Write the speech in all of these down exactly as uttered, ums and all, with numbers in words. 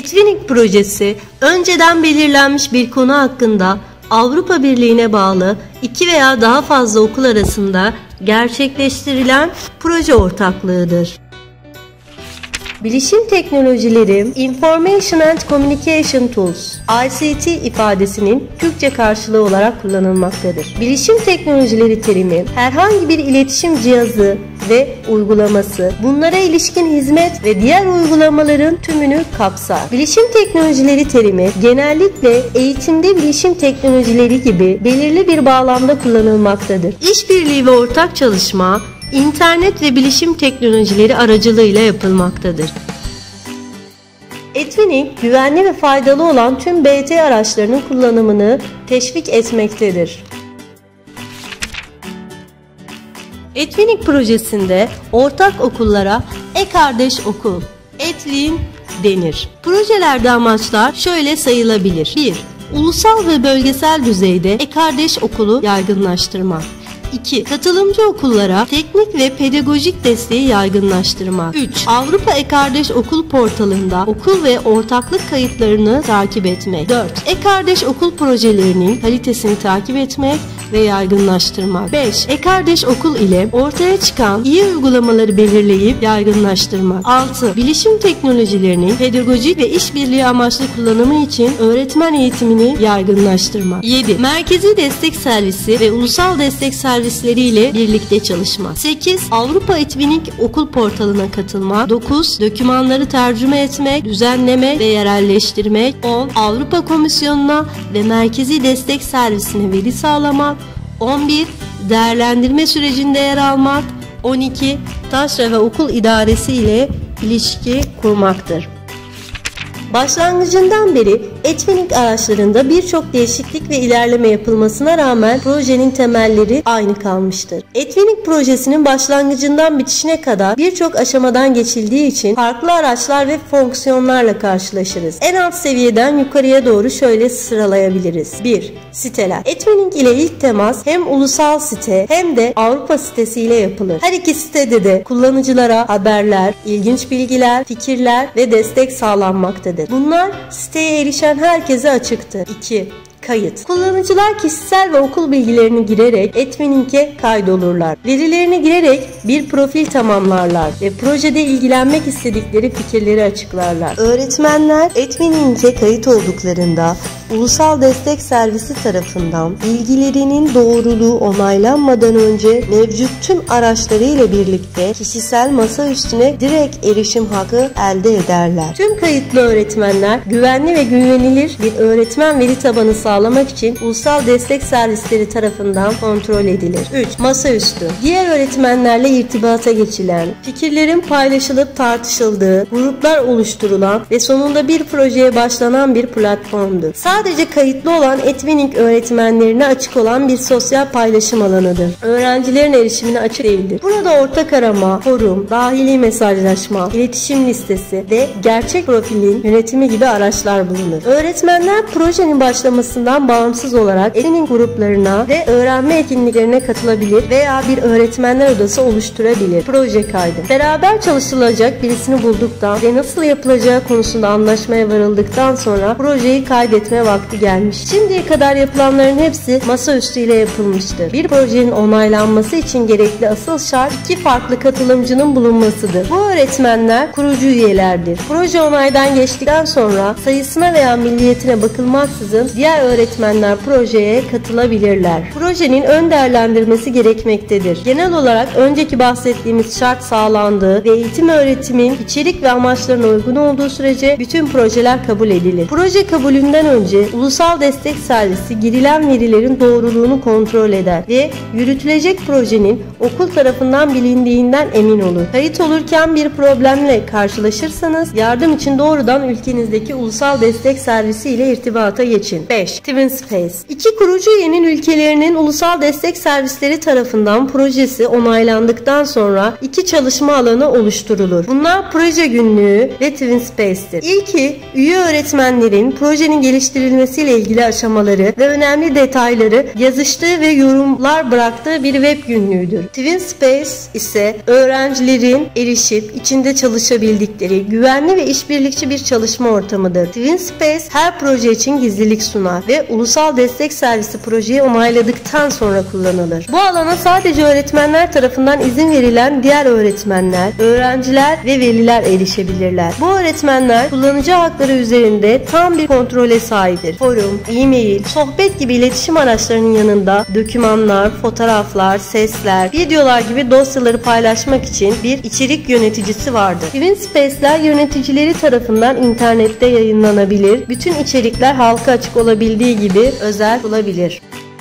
Etvinink projesi, önceden belirlenmiş bir konu hakkında Avrupa Birliği'ne bağlı iki veya daha fazla okul arasında gerçekleştirilen proje ortaklığıdır. Bilişim teknolojileri, Information and Communication Tools, I C T ifadesinin Türkçe karşılığı olarak kullanılmaktadır. Bilişim teknolojileri terimi, herhangi bir iletişim cihazı ve uygulaması, bunlara ilişkin hizmet ve diğer uygulamaların tümünü kapsar. Bilişim teknolojileri terimi, genellikle eğitimde bilişim teknolojileri gibi belirli bir bağlamda kullanılmaktadır. İşbirliği ve ortak çalışma, İnternet ve bilişim teknolojileri aracılığıyla yapılmaktadır. Etvinink, güvenli ve faydalı olan tüm B T araçlarının kullanımını teşvik etmektedir. Etvinink projesinde ortak okullara e-kardeş okul, Etvin denir. Projelerde amaçlar şöyle sayılabilir. bir Ulusal ve bölgesel düzeyde e-kardeş okulu yaygınlaştırmak. iki Katılımcı okullara teknik ve pedagojik desteği yaygınlaştırmak. üç Avrupa E-Kardeş Okul portalında okul ve ortaklık kayıtlarını takip etmek. dört E-Kardeş Okul projelerinin kalitesini takip etmek ve yaygınlaştırmak. beş E-Kardeş Okul ile ortaya çıkan iyi uygulamaları belirleyip yaygınlaştırmak. altı Bilişim teknolojilerinin pedagojik ve işbirliği amaçlı kullanımı için öğretmen eğitimini yaygınlaştırmak. yedi Merkezi destek servisi ve ulusal destek servisleriyle birlikte çalışmak. sekiz Avrupa Etvinink Okul portalına katılmak. dokuz Dokümanları tercüme etmek, düzenleme ve yerelleştirmek. on Avrupa Komisyonu'na ve Merkezi Destek Servisine veri sağlamak. on bir Değerlendirme sürecinde yer almak. on iki Taşra ve Okul İdaresi ile ilişki kurmaktır. Başlangıcından beri Etvinink araçlarında birçok değişiklik ve ilerleme yapılmasına rağmen projenin temelleri aynı kalmıştır. Etvinink projesinin başlangıcından bitişine kadar birçok aşamadan geçildiği için farklı araçlar ve fonksiyonlarla karşılaşırız. En alt seviyeden yukarıya doğru şöyle sıralayabiliriz. bir Siteler. Etvinink ile ilk temas hem ulusal site hem de Avrupa sitesi ile yapılır. Her iki sitede de kullanıcılara haberler, ilginç bilgiler, fikirler ve destek sağlanmaktadır. Bunlar siteye erişen herkese açıktır. iki Kayıt. Kullanıcılar kişisel ve okul bilgilerini girerek Etvinink'e kaydolurlar. Verilerini girerek bir profil tamamlarlar ve projede ilgilenmek istedikleri fikirleri açıklarlar. Öğretmenler Etvinink'e kayıt olduklarında Ulusal Destek Servisi tarafından bilgilerinin doğruluğu onaylanmadan önce mevcut tüm araçlarıyla birlikte kişisel masa üstüne direkt erişim hakkı elde ederler. Tüm kayıtlı öğretmenler güvenli ve güvenilir bir öğretmen veri tabanı sağlamak için Ulusal Destek Servisleri tarafından kontrol edilir. üç Masaüstü. Diğer öğretmenlerle irtibata geçilen, fikirlerin paylaşılıp tartışıldığı, gruplar oluşturulan ve sonunda bir projeye başlanan bir platformdur. Sadece kayıtlı olan Etvinink öğretmenlerine açık olan bir sosyal paylaşım alanıdır. Öğrencilerin erişimine açık değildir. Burada ortak arama, forum, dahili mesajlaşma, iletişim listesi ve gerçek profilin yönetimi gibi araçlar bulunur. Öğretmenler projenin başlamasından bağımsız olarak Etvinink gruplarına ve öğrenme etkinliklerine katılabilir veya bir öğretmenler odası oluşturabilir. Proje kaydı. Beraber çalışılacak birisini bulduktan ve nasıl yapılacağı konusunda anlaşmaya varıldıktan sonra projeyi kaydetme vakti gelmiş. Şimdiye kadar yapılanların hepsi masaüstü ile yapılmıştır. Bir projenin onaylanması için gerekli asıl şart iki farklı katılımcının bulunmasıdır. Bu öğretmenler kurucu üyelerdir. Proje onaydan geçtikten sonra sayısına veya milliyetine bakılmaksızın diğer öğretmenler projeye katılabilirler. Projenin ön değerlendirmesi gerekmektedir. Genel olarak önceki bahsettiğimiz şart sağlandığı ve eğitim öğretimin içerik ve amaçlarına uygun olduğu sürece bütün projeler kabul edilir. Proje kabulünden önce Ulusal Destek Servisi girilen verilerin doğruluğunu kontrol eder ve yürütülecek projenin okul tarafından bilindiğinden emin olur. Kayıt olurken bir problemle karşılaşırsanız yardım için doğrudan ülkenizdeki Ulusal Destek Servisi ile irtibata geçin. beş TwinSpace. İki kurucu üyenin ülkelerinin Ulusal Destek Servisleri tarafından projesi onaylandıktan sonra iki çalışma alanı oluşturulur. Bunlar Proje Günlüğü ve TwinSpace'tir. İlki üye öğretmenlerin projenin geliştirilmesi geliştirilmesiyle ilgili aşamaları ve önemli detayları yazıştığı ve yorumlar bıraktığı bir web günlüğüdür. TwinSpace ise öğrencilerin erişip içinde çalışabildikleri güvenli ve işbirlikçi bir çalışma ortamıdır. TwinSpace her proje için gizlilik sunar ve ulusal destek servisi projeyi onayladıktan sonra kullanılır. Bu alana sadece öğretmenler tarafından izin verilen diğer öğretmenler, öğrenciler ve veliler erişebilirler. Bu öğretmenler kullanıcı hakları üzerinde tam bir kontrole sahiptir. Forum, e-mail, sohbet gibi iletişim araçlarının yanında dokümanlar, fotoğraflar, sesler, videolar gibi dosyaları paylaşmak için bir içerik yöneticisi vardır. TwinSpace'ler yöneticileri tarafından internette yayınlanabilir, bütün içerikler halka açık olabildiği gibi özel olabilir.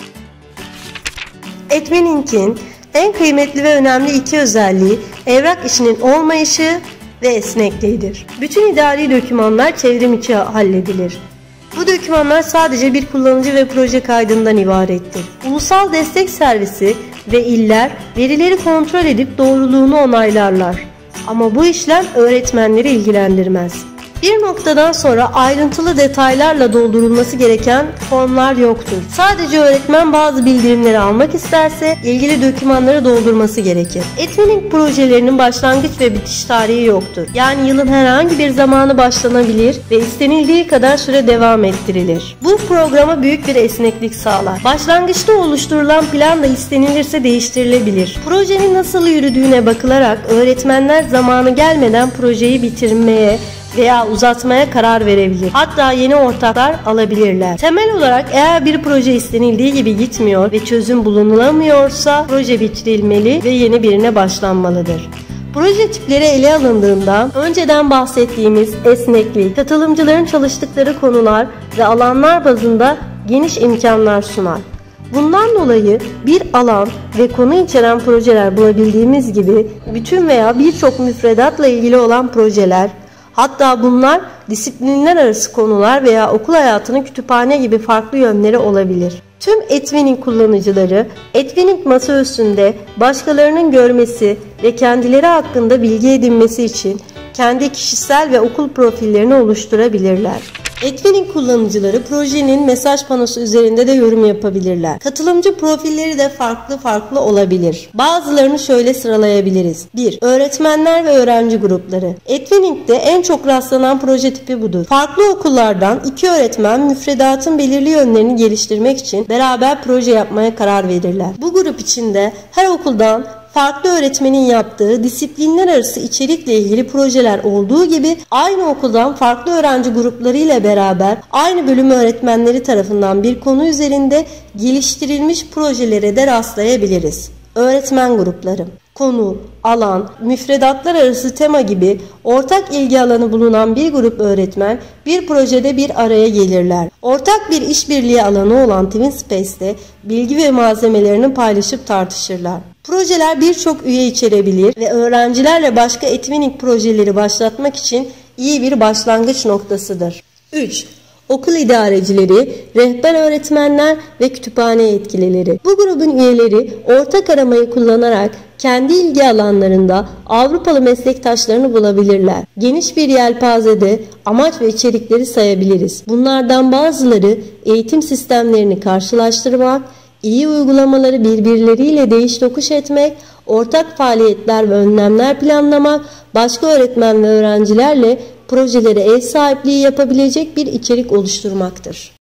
Etwining'in en kıymetli ve önemli iki özelliği evrak işinin olmayışı ve esnekliğidir. Bütün idari dokümanlar çevrim içi halledilir. Bu dokümanlar sadece bir kullanıcı ve proje kaydından ibarettir. Ulusal destek servisi ve iller verileri kontrol edip doğruluğunu onaylarlar. Ama bu işlem öğretmenleri ilgilendirmez. Bir noktadan sonra ayrıntılı detaylarla doldurulması gereken formlar yoktur. Sadece öğretmen bazı bildirimleri almak isterse ilgili dokümanları doldurması gerekir. Etwining projelerinin başlangıç ve bitiş tarihi yoktur. Yani yılın herhangi bir zamanı başlanabilir ve istenildiği kadar süre devam ettirilir. Bu programa büyük bir esneklik sağlar. Başlangıçta oluşturulan plan da istenilirse değiştirilebilir. Projenin nasıl yürüdüğüne bakılarak öğretmenler zamanı gelmeden projeyi bitirmeye veya uzatmaya karar verebilir. Hatta yeni ortaklar alabilirler. Temel olarak eğer bir proje istenildiği gibi gitmiyor ve çözüm bulunulamıyorsa proje bitirilmeli ve yeni birine başlanmalıdır. Proje tipleri ele alındığında önceden bahsettiğimiz esneklik, katılımcıların çalıştıkları konular ve alanlar bazında geniş imkanlar sunar. Bundan dolayı bir alan ve konu içeren projeler bulabildiğimiz gibi bütün veya birçok müfredatla ilgili olan projeler, hatta bunlar disiplinler arası konular veya okul hayatının kütüphane gibi farklı yönleri olabilir. Tüm Etwining kullanıcıları Etwining masaüstünde başkalarının görmesi ve kendileri hakkında bilgi edinmesi için kendi kişisel ve okul profillerini oluşturabilirler. Etwining kullanıcıları projenin mesaj panosu üzerinde de yorum yapabilirler. Katılımcı profilleri de farklı farklı olabilir. Bazılarını şöyle sıralayabiliriz. bir Öğretmenler ve öğrenci grupları. Etwining'de en çok rastlanan proje tipi budur. Farklı okullardan iki öğretmen müfredatın belirli yönlerini geliştirmek için beraber proje yapmaya karar verirler. Bu grup içinde her okuldan farklı öğretmenin yaptığı disiplinler arası içerikle ilgili projeler olduğu gibi aynı okuldan farklı öğrenci grupları ile beraber aynı bölüm öğretmenleri tarafından bir konu üzerinde geliştirilmiş projelere de rastlayabiliriz. Öğretmen grupları. Konu, alan, müfredatlar arası tema gibi ortak ilgi alanı bulunan bir grup öğretmen bir projede bir araya gelirler. Ortak bir işbirliği alanı olan TwinSpace'te bilgi ve malzemelerini paylaşıp tartışırlar. Projeler birçok üye içerebilir ve öğrencilerle başka Etwining projeleri başlatmak için iyi bir başlangıç noktasıdır. üç Okul idarecileri, rehber öğretmenler ve kütüphane yetkilileri. Bu grubun üyeleri ortak aramayı kullanarak kendi ilgi alanlarında Avrupalı meslektaşlarını bulabilirler. Geniş bir yelpazede amaç ve içerikleri sayabiliriz. Bunlardan bazıları eğitim sistemlerini karşılaştırmak, iyi uygulamaları birbirleriyle değiş tokuş etmek, ortak faaliyetler ve önlemler planlamak, başka öğretmen ve öğrencilerle projelere ev sahipliği yapabilecek bir içerik oluşturmaktır.